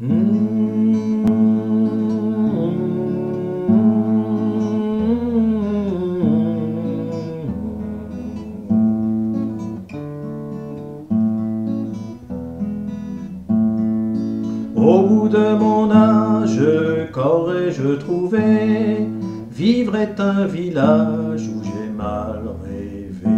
Au bout de mon âge, qu'aurais-je trouvé? Vivre est un village où j'ai mal rêvé.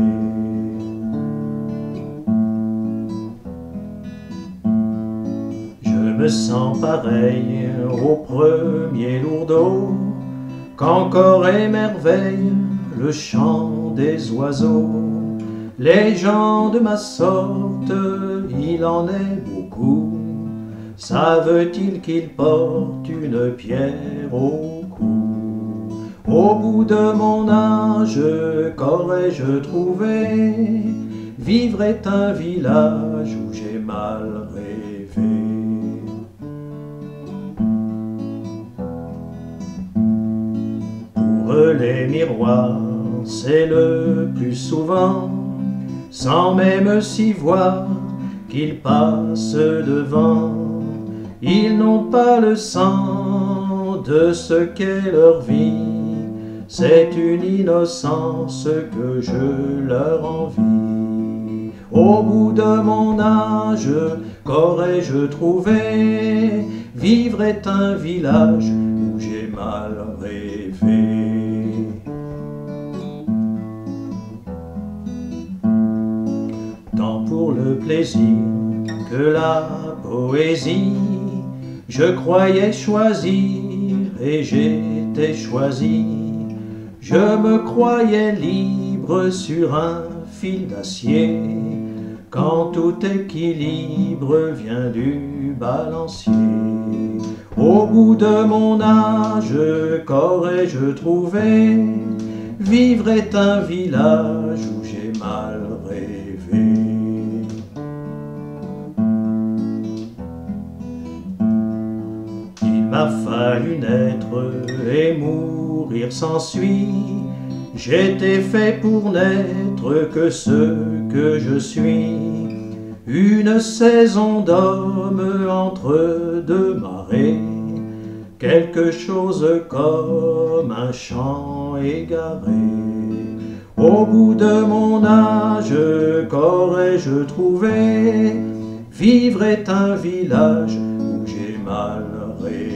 Je me sens pareil au premier lourdeau, qu'encore émerveille le chant des oiseaux. Les gens de ma sorte, il en est beaucoup. Savent-ils qu'ils portent une pierre au cou? Au bout de mon âge, qu'aurais-je trouvé? Vivre est un village où j'ai mal rêvé. Pour eux les miroirs, c'est le plus souvent, sans même s'y voir, qu'ils passent devant. Ils n'ont pas le sens de ce qu'est leur vie, c'est une innocence que je leur envie. Au bout de mon âge, qu'aurais-je trouvé? Vivre est un village où j'ai mal rêvé. Tant pour le plaisir que la poésie, je croyais choisir et j'étais choisi. Je me croyais libre sur un fil d'acier, quand tout équilibre vient du balancier. Au bout de mon âge, qu'aurais-je trouvé? Vivre est un village où j'ai mal rêvé. Il m'a fallu naître et mourir s'ensuit. J'étais fait pour n'être que ce que je suis. Une saison d'homme entre deux marées, quelque chose comme un champ égaré. Au bout de mon âge, qu'aurais-je trouvé? Vivre est un village où j'ai mal rêvé.